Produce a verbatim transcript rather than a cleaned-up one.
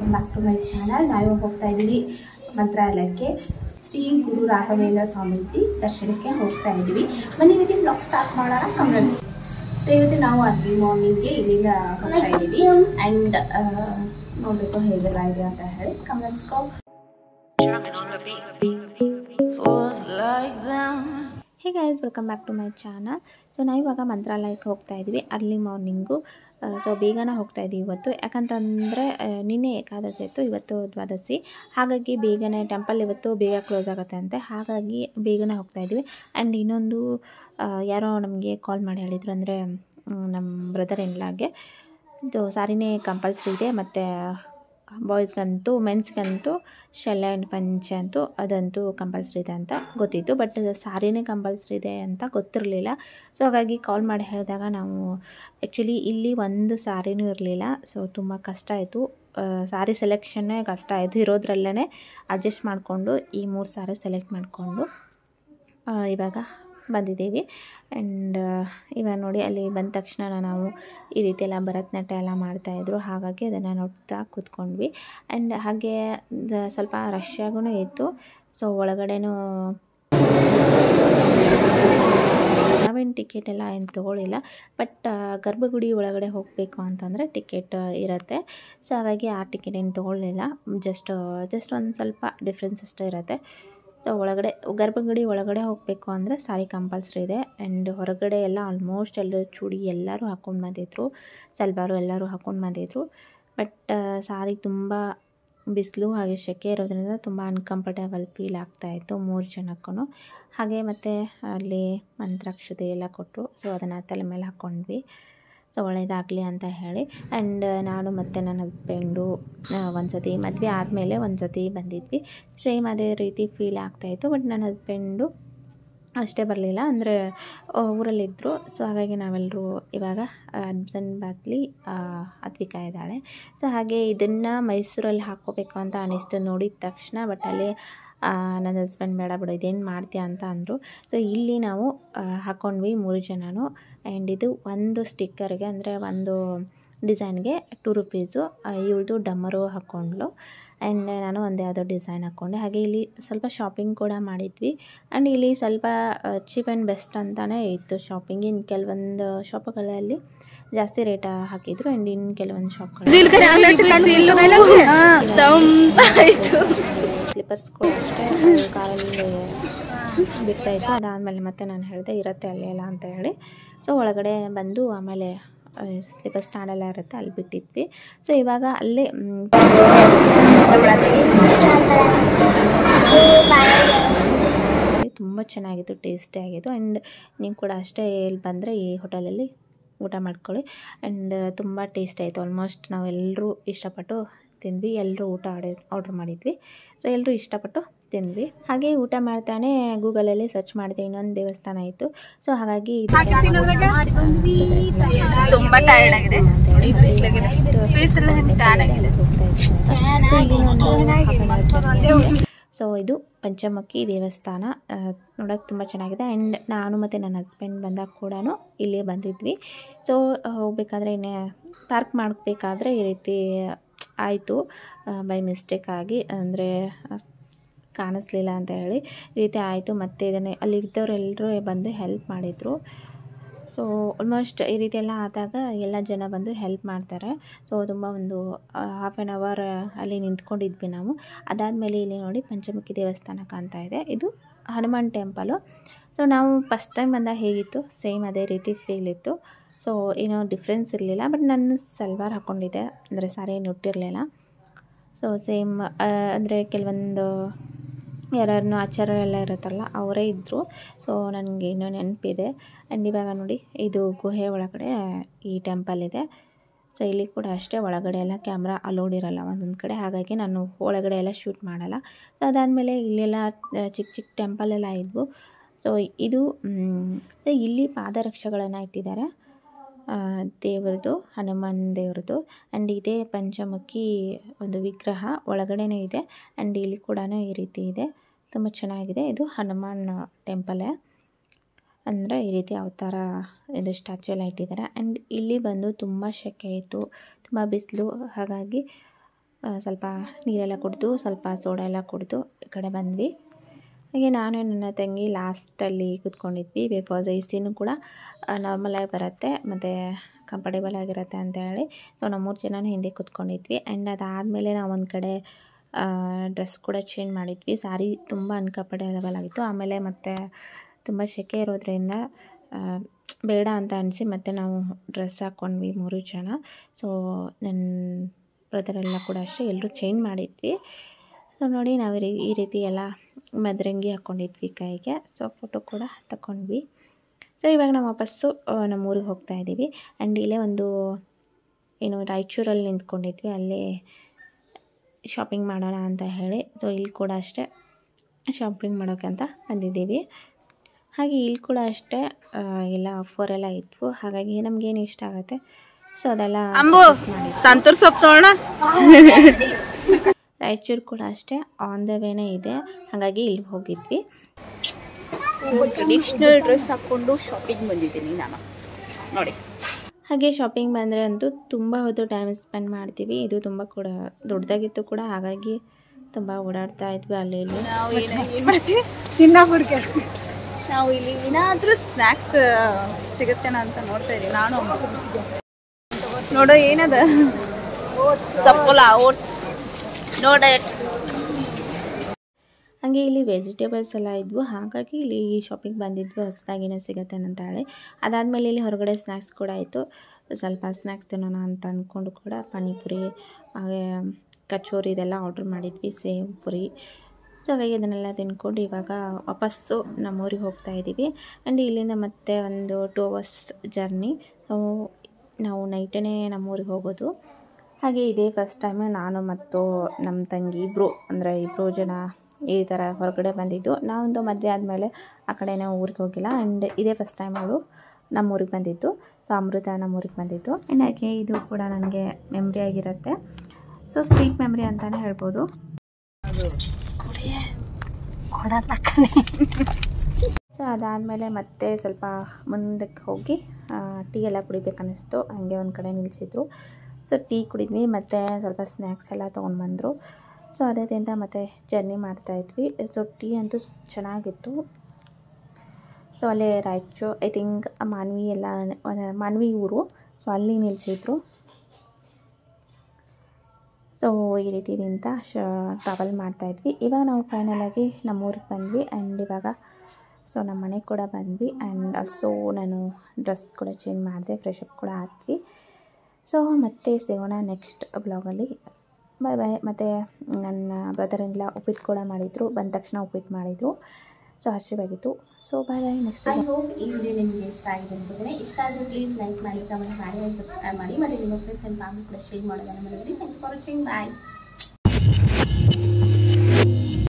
Welcome back to my channel. ನಾವು ಹೋಗ್ತಾ ಇದ್ದೀವಿ ಮಂತ್ರಾಲಯಕ್ಕೆ, ಶ್ರೀ ಗುರು ರಾಘವೇಂದ್ರ ಸ್ವಾಮೀಜಿ ದರ್ಶನಕ್ಕೆ ಹೋಗ್ತಾ ಇದ್ದೀವಿ. ಬನ್ನಿ ಇವತ್ತಿನ ಬ್ಲಾಗ್ ಸ್ಟಾರ್ಟ್ ಮಾಡೋಣ. ಕಮೆಂಟ್ಸ್ ಇವತ್ತು ನಾವು ಅರ್ಲಿ ಮಾರ್ನಿಂಗ್ಗೆ ಇಲ್ಲಿಂದ ಹೋಗ್ತಾ ಇದ್ದೀವಿ ಆ್ಯಂಡ್ ನೋಡಬೇಕು ಹೇಗೆಲ್ಲ ಇದೆ ಅಂತ ಹೇಳಿ. ಕಮೆಂಟ್ಸ್ಕೋ hey guys, welcome back to my channel. So ನಾವು ಇವಾಗ ಮಂತ್ರಾಲಯಕ್ಕೆ ಹೋಗ್ತಾ ಇದ್ದೀವಿ ಅರ್ಲಿ ಮಾರ್ನಿಂಗು. ಸೊ ಬೇಗನೆ ಹೋಗ್ತಾ ಇದ್ದೀವಿ ಇವತ್ತು, ಯಾಕಂತಂದರೆ ನಿನ್ನೆ ಏಕಾದಶಿ ಇತ್ತು, ಇವತ್ತು ದ್ವಾದಶಿ. ಹಾಗಾಗಿ ಬೇಗನೆ ಟೆಂಪಲ್ ಇವತ್ತು ಬೇಗ ಕ್ಲೋಸ್ ಆಗುತ್ತೆ ಅಂತೆ, ಹಾಗಾಗಿ ಬೇಗನೆ ಹೋಗ್ತಾ ಇದ್ದೀವಿ. ಆ್ಯಂಡ್ ಇನ್ನೊಂದು ಯಾರೋ ನಮಗೆ ಕಾಲ್ ಮಾಡಿ ಹೇಳಿದರು, ಅಂದರೆ ನಮ್ಮ ಬ್ರದರ್ ಇನ್ಲಾಗೆ ಇದು ಸಾರಿನೇ ಕಂಪಲ್ಸ್ರಿ ಇದೆ, ಮತ್ತು ಬಾಯ್ಸ್ಗಂತೂ ಮೆನ್ಸ್ಗಂತೂ ಶಲ್ಯ ಆ್ಯಂಡ್ ಪಂಚೆ ಅಂತೂ ಅದಂತೂ ಕಂಪಲ್ಸ್ರಿ ಇದೆ ಅಂತ ಗೊತ್ತಿತ್ತು. ಬಟ್ ಸಾರಿನೇ ಕಂಪಲ್ಸ್ರಿ ಇದೆ ಅಂತ ಗೊತ್ತಿರಲಿಲ್ಲ. ಸೊ ಹಾಗಾಗಿ ಕಾಲ್ ಮಾಡಿ ಹೇಳಿದಾಗ ನಾವು ಆ್ಯಕ್ಚುಲಿ ಇಲ್ಲಿ ಒಂದು ಸಾರಿನೂ ಇರಲಿಲ್ಲ. ಸೊ ತುಂಬ ಕಷ್ಟ ಆಯಿತು, ಸಾರಿ ಸೆಲೆಕ್ಷನ್ನೇ ಕಷ್ಟ ಆಯಿತು. ಇರೋದ್ರಲ್ಲೇ ಅಡ್ಜಸ್ಟ್ ಮಾಡಿಕೊಂಡು ಈ ಮೂರು ಸಾರಿ ಸೆಲೆಕ್ಟ್ ಮಾಡಿಕೊಂಡು ಇವಾಗ ಬಂದಿದ್ದೀವಿ. ಆ್ಯಂಡ್ ಇವಾಗ ನೋಡಿ, ಅಲ್ಲಿ ಬಂದ ತಕ್ಷಣ ನಾವು ಈ ರೀತಿ ಎಲ್ಲ ಭರತನಾಟ್ಯ ಎಲ್ಲ ಮಾಡ್ತಾಯಿದ್ರು, ಹಾಗಾಗಿ ಅದನ್ನು ನೋಡ್ತಾ ಕೂತ್ಕೊಂಡ್ವಿ. ಆ್ಯಂಡ್ ಹಾಗೆ ಸ್ವಲ್ಪ ರಶ್ಯಾಗೂ ಇತ್ತು. ಸೊ ಒಳಗಡೆನೂ ನಾವೇನು ಟಿಕೆಟ್ ಎಲ್ಲ ಏನು ತೊಗೊಳ್ಳಿಲ್ಲ, ಬಟ್ ಗರ್ಭಗುಡಿ ಒಳಗಡೆ ಹೋಗಬೇಕು ಅಂತಂದರೆ ಟಿಕೆಟ್ ಇರುತ್ತೆ. ಸೊ ಹಾಗಾಗಿ ಆ ಟಿಕೆಟ್ ಏನು ತೊಗೊಳ್ಳಿಲ್ಲ, ಜಸ್ಟ್ ಜಸ್ಟ್ ಒಂದು ಸ್ವಲ್ಪ ಡಿಫ್ರೆನ್ಸ್ ಅಷ್ಟೇ ಇರುತ್ತೆ. ಸೊ ಒಳಗಡೆ ಗರ್ಭಗುಡಿ ಒಳಗಡೆ ಹೋಗಬೇಕು ಅಂದರೆ ಸಾರಿ ಕಂಪಲ್ಸ್ರಿ ಇದೆ. ಆ್ಯಂಡ್ ಹೊರಗಡೆ ಎಲ್ಲ ಆಲ್ಮೋಸ್ಟ್ ಎಲ್ಲರೂ ಚೂಡಿ ಎಲ್ಲರೂ ಹಾಕ್ಕೊಂಡು ಬಂದಿದ್ರು, ಸಲ್ವಾರು ಎಲ್ಲರೂ ಹಾಕ್ಕೊಂಡು ಬಂದಿದ್ರು. ಬಟ್ ಸಾರಿ ತುಂಬ ಬಿಸಿಲು ಹಾಗೆ ಸೆಕೆ ಇರೋದ್ರಿಂದ ತುಂಬ ಅನ್ಕಂಫರ್ಟೇಬಲ್ ಫೀಲ್ ಆಗ್ತಾಯಿತ್ತು ಮೂರು ಜನಕ್ಕೂ. ಹಾಗೆ ಮತ್ತು ಅಲ್ಲಿ ಮಂತ್ರಾಕ್ಷತೆ ಎಲ್ಲ ಕೊಟ್ಟರು, ಸೊ ಅದನ್ನು ತಲೆ ಮೇಲೆ ಹಾಕ್ಕೊಂಡ್ವಿ. ಸೊ ಒಳ್ಳೆಯದಾಗಲಿ ಅಂತ ಹೇಳಿ. ಆ್ಯಂಡ್ ನಾನು ಮತ್ತು ನನ್ನ ಹಸ್ಬೆಂಡು ಒಂದು ಸತಿ ಮದುವೆ ಆದಮೇಲೆ ಒಂದು ಸತಿ ಬಂದಿದ್ವಿ, ಸೇಮ್ ಅದೇ ರೀತಿ ಫೀಲ್ ಆಗ್ತಾಯಿತ್ತು. ಬಟ್ ನನ್ನ ಹಸ್ಬೆಂಡು ಅಷ್ಟೇ ಬರಲಿಲ್ಲ, ಅಂದರೆ ಊರಲ್ಲಿದ್ದರು. ಸೊ ಹಾಗಾಗಿ ನಾವೆಲ್ಲರೂ ಇವಾಗ ಹಸ್ಬೆಂಡ್ ಬಾಗ್ಲಿ ಅದ್ವಿಕಾ ಇದ್ದಾಳೆ. ಸೊ ಹಾಗೆ ಇದನ್ನು ಮೈಸೂರಲ್ಲಿ ಹಾಕ್ಕೋಬೇಕು ಅಂತ ಅನ್ನಿಸ್ತು ನೋಡಿದ ತಕ್ಷಣ. ಬಟ್ ಅಲ್ಲಿ ನನ್ನ ಹಸ್ಬೆಂಡ್ ಬೇಡ ಬಿಡು ಇದೇನು ಮಾಡ್ತೀಯ ಅಂತ ಅಂದರು. ಸೊ ಇಲ್ಲಿ ನಾವು ಹಾಕ್ಕೊಂಡ್ವಿ ಮೂರು ಜನನು. ಆ್ಯಂಡ್ ಇದು ಒಂದು ಸ್ಟಿಕ್ಕರ್ಗೆ, ಅಂದರೆ ಒಂದು ಡಿಸೈನ್ಗೆ ಟೂ ರುಪೀಸು. ಇವಳದು ಡಮ್ಮರು ಹಾಕ್ಕೊಂಡ್ಲು ಆ್ಯಂಡ್ ನಾನು ಒಂದು ಯಾವುದೋ ಡಿಸೈನ್ ಹಾಕ್ಕೊಂಡೆ. ಹಾಗೆ ಇಲ್ಲಿ ಸ್ವಲ್ಪ ಶಾಪಿಂಗ್ ಕೂಡ ಮಾಡಿದ್ವಿ. ಆ್ಯಂಡ್ ಇಲ್ಲಿ ಸ್ವಲ್ಪ ಚೀಪ್ ಆ್ಯಂಡ್ ಬೆಸ್ಟ್ ಅಂತಲೇ ಇತ್ತು ಶಾಪಿಂಗ್. ಇನ್ನು ಕೆಲವೊಂದು ಶಾಪ್ಗಳಲ್ಲಿ ಜಾಸ್ತಿ ರೇಟ್ ಹಾಕಿದ್ರು, ಆ್ಯಂಡ್ ಇನ್ನು ಕೆಲವೊಂದು ಶಾಪ್ಗಳಲ್ಲಿ ಸ್ಲಿಪ್ಪರ್ಸ್ ಕೂಡ ಅಷ್ಟೇ ಕಾರಲ್ಲಿ ಬಿಡ್ತಾಯಿತ್ತು. ಅದಾದಮೇಲೆ ಮತ್ತೆ ನಾನು ಹೇಳಿದೆ ಇರುತ್ತೆ ಅಲ್ಲಿ ಎಲ್ಲ ಅಂತ ಹೇಳಿ. ಸೊ ಒಳಗಡೆ ಬಂದು ಆಮೇಲೆ ಸ್ಲಿಪ್ಪರ್ ಸ್ಟ್ಯಾಂಡೆಲ್ಲ ಇರುತ್ತೆ ಅಲ್ಲಿ ಬಿಟ್ಟಿದ್ವಿ. ಸೊ ಇವಾಗ ಅಲ್ಲೇ ತುಂಬ ಚೆನ್ನಾಗಿತ್ತು, ಟೇಸ್ಟಿ ಆಗಿತ್ತು. ಆ್ಯಂಡ್ ನೀವು ಕೂಡ ಅಷ್ಟೇ ಇಲ್ಲಿ ಬಂದರೆ ಈ ಹೋಟೆಲಲ್ಲಿ ಊಟ ಮಾಡ್ಕೊಳ್ಳಿ. ಆ್ಯಂಡ್ ತುಂಬ ಟೇಸ್ಟ್ ಆಯಿತು. ಆಲ್ಮೋಸ್ಟ್ ನಾವು ಎಲ್ಲರೂ ಇಷ್ಟಪಟ್ಟು ತಿಂದ್ವಿ, ಎಲ್ಲರೂ ಊಟ ಆರ್ಡರ್ ಆರ್ಡ್ರ್ ಮಾಡಿದ್ವಿ. ಸೊ ಎಲ್ಲರೂ ಇಷ್ಟಪಟ್ಟು ತಿಂದ್ವಿ. ಹಾಗೆ ಊಟ ಮಾಡ್ತಾನೆ ಗೂಗಲಲ್ಲಿ ಸರ್ಚ್ ಮಾಡಿದೆ, ಇನ್ನೊಂದು ದೇವಸ್ಥಾನ ಇತ್ತು. ಸೊ ಹಾಗಾಗಿ ತುಂಬ ಟೈರ್ಡ್ ಆಗಿದೆ, ಸೊ ಇದು ಪಂಚಮುಖಿ ದೇವಸ್ಥಾನ, ನೋಡೋಕೆ ತುಂಬ ಚೆನ್ನಾಗಿದೆ. ಆ್ಯಂಡ್ ನಾನು ಮತ್ತು ನನ್ನ ಹಸ್ಬೆಂಡ್ ಬಂದಾಗ ಕೂಡ ಇಲ್ಲೇ ಬಂದಿದ್ವಿ. ಸೊ ಹೋಗ್ಬೇಕಾದ್ರೆ ಇನ್ನೇ ಪಾರ್ಕ್ ಮಾಡಬೇಕಾದ್ರೆ ಈ ರೀತಿ ಆಯಿತು ಬೈ ಮಿಸ್ಟೇಕ್ ಆಗಿ, ಅಂದರೆ ಕಾಣಿಸ್ಲಿಲ್ಲ ಅಂತ ಹೇಳಿ ಈ ರೀತಿ ಆಯಿತು. ಮತ್ತು ಇದನ್ನು ಅಲ್ಲಿ ಇದ್ದವರೆಲ್ಲರೂ ಬಂದು ಹೆಲ್ಪ್ ಮಾಡಿದರು. ಸೊ ಆಲ್ಮೋಸ್ಟ್ ಈ ರೀತಿ ಎಲ್ಲ ಆದಾಗ ಎಲ್ಲ ಜನ ಬಂದು ಹೆಲ್ಪ್ ಮಾಡ್ತಾರೆ. ಸೊ ತುಂಬ ಒಂದು ಹಾಫ್ ಆ್ಯನ್ ಅವರ್ ಅಲ್ಲಿ ನಿಂತ್ಕೊಂಡಿದ್ವಿ ನಾವು. ಅದಾದಮೇಲೆ ಇಲ್ಲಿ ನೋಡಿ ಪಂಚಮುಖಿ ದೇವಸ್ಥಾನ ಕಾಣ್ತಾ ಇದೆ, ಇದು ಹನುಮಾನ್ ಟೆಂಪಲು. ಸೊ ನಾವು ಫಸ್ಟ್ ಟೈಮ್ ಬಂದಾಗ ಹೇಗಿತ್ತು ಸೇಮ್ ಅದೇ ರೀತಿ ಫೀಲ್ ಇತ್ತು. ಸೊ ಏನೋ ಡಿಫ್ರೆನ್ಸ್ ಇರಲಿಲ್ಲ. ಬಟ್ ನಾನು ಸಲ್ವಾರ್ ಹಾಕ್ಕೊಂಡಿದ್ದೆ, ಅಂದರೆ ಸಾರಿ ಏನು ಉಟ್ಟಿರಲಿಲ್ಲ. ಸೊ ಸೇಮ್ ಅಂದರೆ ಕೆಲವೊಂದು ಯಾರನ್ನು ಆಚಾರ್ಯ ಎಲ್ಲ ಇರುತ್ತಲ್ಲ ಅವರೇ ಇದ್ದರು. ಸೊ ನನಗೆ ಇನ್ನೂ ನೆನಪಿದೆ. ಆ್ಯಂಡ್ ಇವಾಗ ನೋಡಿ ಇದು ಗುಹೆ ಒಳಗಡೆ ಈ ಟೆಂಪಲ್ ಇದೆ. ಸೊ ಇಲ್ಲಿ ಕೂಡ ಅಷ್ಟೇ ಒಳಗಡೆ ಎಲ್ಲ ಕ್ಯಾಮ್ರಾ ಅಲೋಡ್ ಇರೋಲ್ಲ ಒಂದೊಂದು ಕಡೆ, ಹಾಗಾಗಿ ನಾನು ಒಳಗಡೆ ಎಲ್ಲ ಶೂಟ್ ಮಾಡಲ್ಲ. ಸೊ ಅದಾದಮೇಲೆ ಇಲ್ಲೆಲ್ಲ ಚಿಕ್ಕ ಚಿಕ್ಕ ಟೆಂಪಲ್ ಎಲ್ಲ ಇದ್ವು. ಸೊ ಇದು ಇಲ್ಲಿ ಪಾದರಕ್ಷೆಗಳನ್ನು ಇಟ್ಟಿದ್ದಾರೆ ದೇವ್ರದ್ದು, ಹನುಮಾನ್ ದೇವ್ರದ್ದು. ಆ್ಯಂಡ್ ಇದೇ ಪಂಚಮುಖಿ ಒಂದು ವಿಗ್ರಹ ಒಳಗಡೆನೇ ಇದೆ. ಆ್ಯಂಡ್ ಇಲ್ಲಿ ಕೂಡ ಈ ರೀತಿ ಇದೆ, ತುಂಬ ಚೆನ್ನಾಗಿದೆ. ಇದು ಹನುಮಾನ್ ಟೆಂಪಲೇ, ಅಂದರೆ ಈ ರೀತಿ ಅವತಾರ ಇದು ಸ್ಟ್ಯಾಚು ಎಲ್ಲ ಇಟ್ಟಿದ್ದಾರೆ. ಆ್ಯಂಡ್ ಇಲ್ಲಿ ಬಂದು ತುಂಬ ಸೆಕೆ ಇತ್ತು, ತುಂಬ ಬಿಸಿಲು, ಹಾಗಾಗಿ ಸ್ವಲ್ಪ ನೀರೆಲ್ಲ ಕುಡಿದು ಸ್ವಲ್ಪ ಸೋಡಾ ಎಲ್ಲ ಕುಡಿದು ಈ ಕಡೆ ಬಂದ್ವಿ. ಹಾಗೆ ನಾನು ನನ್ನ ತಂಗಿ ಲಾಸ್ಟಲ್ಲಿ ಕೂತ್ಕೊಂಡಿದ್ವಿ. ಬಿಕಾಸ್ ಎ ಸಿನೂ ಕೂಡ ನಾರ್ಮಲಾಗಿ ಬರುತ್ತೆ ಮತ್ತು ಕಂಫರ್ಟೇಬಲ್ ಆಗಿರುತ್ತೆ ಅಂತ ಹೇಳಿ. ಸೊ ನಾವು ಮೂರು ಜನನೂ ಹಿಂದೆ ಕೂತ್ಕೊಂಡಿದ್ವಿ. ಆ್ಯಂಡ್ ಅದಾದಮೇಲೆ ನಾವು ಒಂದು ಕಡೆ ಡ್ರೆಸ್ ಕೂಡ ಚೇಂಜ್ ಮಾಡಿದ್ವಿ. ಸಾರಿ ತುಂಬ ಅನ್ಕಂಫರ್ಟೇಬಲ್ ಆಗಿತ್ತು. ಆಮೇಲೆ ಮತ್ತು ತುಂಬ ಸೆಕೆ ಇರೋದ್ರಿಂದ ಬೇಡ ಅಂತ ಅನಿಸಿ ಮತ್ತು ನಾವು ಡ್ರೆಸ್ ಹಾಕ್ಕೊಂಡ್ವಿ ಮೂರು ಜನ. ಸೊ ನನ್ನ ಬ್ರದರೆಲ್ಲ ಕೂಡ ಅಷ್ಟೇ ಎಲ್ಲರೂ ಚೇಂಜ್ ಮಾಡಿದ್ವಿ. ಸೊ ನೋಡಿ ನಾವು ಈ ರೀತಿ ಎಲ್ಲ ಮದರಂಗಿ ಹಾಕ್ಕೊಂಡಿದ್ವಿ ಕೈಗೆ. ಸೊ ಫೋಟೋ ಕೂಡ ತಗೊಂಡ್ವಿ. ಸೊ ಇವಾಗ ನಾವು ವಾಪಸ್ಸು ನಮ್ಮ ಊರಿಗೆ ಹೋಗ್ತಾ ಇದ್ದೀವಿ. ಆ್ಯಂಡ್ ಇಲ್ಲೇ ಒಂದು ಏನು ರಾಯಚೂರಲ್ಲಿ ನಿಂತ್ಕೊಂಡಿದ್ವಿ, ಅಲ್ಲೇ ಶಾಪಿಂಗ್ ಮಾಡೋಣ ಅಂತ ಹೇಳಿ. ಸೊ ಇಲ್ಲಿ ಕೂಡ ಅಷ್ಟೇ ಶಾಪಿಂಗ್ ಮಾಡೋಕ್ಕೆ ಅಂತ ಬಂದಿದ್ದೀವಿ. ಹಾಗೆ ಇಲ್ಲಿ ಕೂಡ ಅಷ್ಟೇ ಎಲ್ಲ ಆಫರೆಲ್ಲ ಇದ್ವು. ಹಾಗಾಗಿ ನಮಗೇನು ಇಷ್ಟ ಆಗುತ್ತೆ ಸೊ ಅದೆಲ್ಲ ಸಂತೂರ್ ಸೊಪ್ಪು ತಗೋಣ. ರಾಯಚೂರು ಕೂಡ ಅಷ್ಟೇ ಆನ್ ದ ವೇನೇ ಇದೆ, ಹಾಗಾಗಿ ಇಲ್ಲಿ ಹೋಗಿದ್ವಿ. ಟ್ರೆಡಿಷ್ನಲ್ ಡ್ರೆಸ್ ಹಾಕ್ಕೊಂಡು ಶಾಪಿಂಗ್ ಬಂದಿದ್ದೀನಿ ನಾನು ನೋಡಿ. ಹಾಗೆ ಶಾಪಿಂಗ್ ಬಂದರೆ ಅಂತೂ ತುಂಬ ಹೊತ್ತು ಟೈಮ್ ಸ್ಪೆಂಡ್ ಮಾಡ್ತೀವಿ. ಇದು ತುಂಬ ಕೂಡ ದೊಡ್ಡದಾಗಿತ್ತು ಕೂಡ, ಹಾಗಾಗಿ ತುಂಬ ಓಡಾಡ್ತಾ ಇದ್ವಿ ಅಲ್ಲಿ ಇಲ್ಲಿ. ನಾವು ಏನು ಮಾಡ್ತೀವಿ ತಿನ್ನೋಕೆ, ನಾವು ಇಲ್ಲಿ ಏನಾದರೂ ಸ್ನ್ಯಾಕ್ಸ್ ಸಿಗುತ್ತೇನ ಅಂತ ನೋಡ್ತಾ ಇದ್ದೀವಿ. ನಾನು ನೋಡೋ ಏನದ ಸಪ್ಪಲ ಓಟ್ಸ್ ನೋಡ. ಹಾಗೆ ಇಲ್ಲಿ ವೆಜಿಟೇಬಲ್ಸ್ ಎಲ್ಲ ಇದ್ವು, ಹಾಗಾಗಿ ಇಲ್ಲಿ ಶಾಪಿಂಗ್ ಬಂದಿದ್ವಿ ಹೊಸದಾಗಿನೋ ಸಿಗುತ್ತೆ ಅಂತ ಹೇಳಿ. ಅದಾದಮೇಲೆ ಇಲ್ಲಿ ಹೊರಗಡೆ ಸ್ನ್ಯಾಕ್ಸ್ ಕೂಡ ಇತ್ತು. ಸ್ವಲ್ಪ ಸ್ನ್ಯಾಕ್ಸ್ ತಿನ್ನೋಣ ಅಂತ ಅಂದ್ಕೊಂಡು ಕೂಡ ಪಾನಿಪುರಿ ಹಾಗೆ ಕಚೋರಿ ಇದೆಲ್ಲ ಆರ್ಡ್ರ್ ಮಾಡಿದ್ವಿ, ಸೇವ್ ಪುರಿ. ಸೊ ಹಾಗಾಗಿ ಅದನ್ನೆಲ್ಲ ತಿನ್ಕೊಂಡು ಇವಾಗ ವಾಪಸ್ಸು ನಮ್ಮೂರಿಗೆ ಹೋಗ್ತಾ ಇದ್ದೀವಿ. ಆ್ಯಂಡ್ ಇಲ್ಲಿಂದ ಮತ್ತೆ ಒಂದು ಟೂ ಅವರ್ಸ್ ಜರ್ನಿ. ನಾವು ನಾವು ನೈಟೇ ನಮ್ಮೂರಿಗೆ ಹೋಗೋದು. ಹಾಗೆ ಇದೇ ಫಸ್ಟ್ ಟೈಮು ನಾನು ಮತ್ತು ನಮ್ಮ ತಂಗಿ ಇಬ್ಬರು ಅಂದರೆ ಇಬ್ಬರು ಜನ ಈ ಥರ ಹೊರಗಡೆ ಬಂದಿದ್ದು. ನಾವೊಂದು ಮದುವೆ ಆದಮೇಲೆ ಆ ಕಡೆನೇ ಊರಿಗೆ ಹೋಗಿಲ್ಲ. ಆ್ಯಂಡ್ ಇದೇ ಫಸ್ಟ್ ಟೈಮ್ ಅವಳು ನಮ್ಮೂರಿಗೆ ಬಂದಿದ್ದು. ಸೊ ಅಮೃತ ನಮ್ಮೂರಿಗೆ ಬಂದಿದ್ದು. ಆ್ಯಂಡ್ ಹಾಗೆ ಇದು ಕೂಡ ನನಗೆ ಮೆಮ್ರಿ ಆಗಿರುತ್ತೆ. ಸೊ ಸ್ವೀಟ್ ಮೆಮ್ರಿ ಅಂತಲೇ ಹೇಳ್ಬೋದು. ಸೊ ಅದಾದಮೇಲೆ ಮತ್ತೆ ಸ್ವಲ್ಪ ಮುಂದಕ್ಕೆ ಹೋಗಿ ಟೀ ಎಲ್ಲ ಕುಡಿಬೇಕನ್ನಿಸ್ತು. ಹಾಗೆ ಒಂದು ಕಡೆ ನಿಲ್ಲಿಸಿದ್ರು. ಸೊ ಟೀ ಕುಡಿದ್ವಿ ಮತ್ತು ಸ್ವಲ್ಪ ಸ್ನ್ಯಾಕ್ಸ್ ಎಲ್ಲ ತೊಗೊಂಡು ಬಂದರು. ಸೊ ಅದೇ ತಿಂತ ಮತ್ತು ಜರ್ನಿ ಮಾಡ್ತಾಯಿದ್ವಿ. ಸೊ ಟೀ ಅಂತೂ ಚೆನ್ನಾಗಿತ್ತು. ಸೊ ಅಲ್ಲೇ ರಾಯಚೂರು ಐ ಥಿಂಕ್ ಮಾನ್ವಿ ಎಲ್ಲ ಮಾನ್ವಿ ಊರು. ಸೊ ಅಲ್ಲಿ ನಿಲ್ಲಿಸಿದ್ರು. ಸೊ ಈ ರೀತಿ ನಿಂತ ಶ ಟ್ರಾವೆಲ್ ಮಾಡ್ತಾಯಿದ್ವಿ. ಇವಾಗ ನಾವು ಫೈನಲಾಗಿ ನಮ್ಮೂರಿಗೆ ಬಂದ್ವಿ. ಆ್ಯಂಡ್ ಇವಾಗ ಸೊ ನಮ್ಮ ಮನೆಗೆ ಕೂಡ ಬಂದ್ವಿ. ಆ್ಯಂಡ್ ಆಲ್ಸೋ ನಾನು ಡ್ರೆಸ್ ಕೂಡ ಚೇಂಜ್ ಮಾಡಿದೆ, ಫ್ರೆಶ್ ಅಪ್ ಕೂಡ ಹಾಕ್ವಿ. ಸೊ ಮತ್ತೆ ಸಿಗೋಣ ನೆಕ್ಸ್ಟ್ ಬ್ಲಾಗಲ್ಲಿ. ಬಾಯ್ ಬಾಯ್. ಮತ್ತು ನನ್ನ ಬ್ರದರೆಲ್ಲ ಉಪ್ಪಿಟ್ಟು ಕೂಡ ಮಾಡಿದರು, ಬಂದ ತಕ್ಷಣ ಉಪ್ಪಿಟ್ಟು ಮಾಡಿದರು. ಸೊ ಹಸಿವಾಗಿತ್ತು. So bye bye. Next I hope ಈ ವಿಡಿಯೋ ನಿಮಗೆ ಇಷ್ಟ ಆಗಿದೆ ಅನ್ಕೋತೀನಿ. ಇಷ್ಟ ಆದರೆ ಪ್ಲೀಸ್ ಲೈಕ್ ಮಾಡಿ, ಕಮೆಂಟ್ ಮಾಡಿ, ಸಬ್ಸ್ಕ್ರೈಬ್ ಮಾಡಿ ಮತ್ತು ನಿಮ್ಮ ಫ್ರೆಂಡ್ಸ್ ಆ್ಯಂಡ್ ಫ್ಯಾಮಿಲಿ ಕೂಡ ಶೇರ್ ಮಾಡೋದನ್ನು ಮರಿಬೇಡಿ. Thank you for watching. Bye.